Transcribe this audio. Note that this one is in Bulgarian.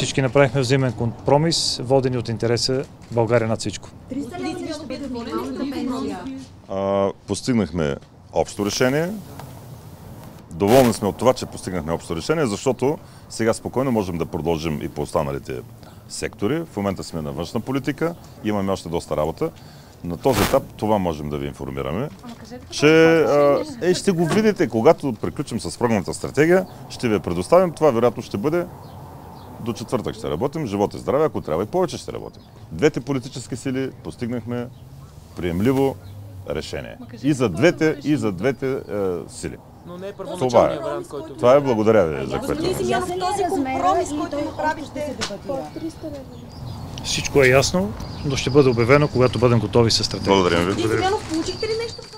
Всички направихме взаимен компромис, водени от интереса България над всичко. Постигнахме общо решение. Доволни сме от това, че постигнахме общо решение, защото сега спокойно можем да продължим и по останалите сектори. В момента сме на външна политика, имаме още доста работа. На този етап това можем да ви информираме, че ще го видите, когато приключим с програмната стратегия, ще ви я предоставим. Това вероятно ще бъде до четвъртък ще работим, живот и здраве, ако трябва и повече ще работим. Двете политически сили постигнахме приемливо решение. И за двете сили. Но не е първоначалният вариант, който... Това е, благодаря ви за което. Този компромис, който направихте... Всичко е ясно, но ще бъде обявено, когато бъдем готови с стратегията. Благодаря ви. Получихте ли нещо?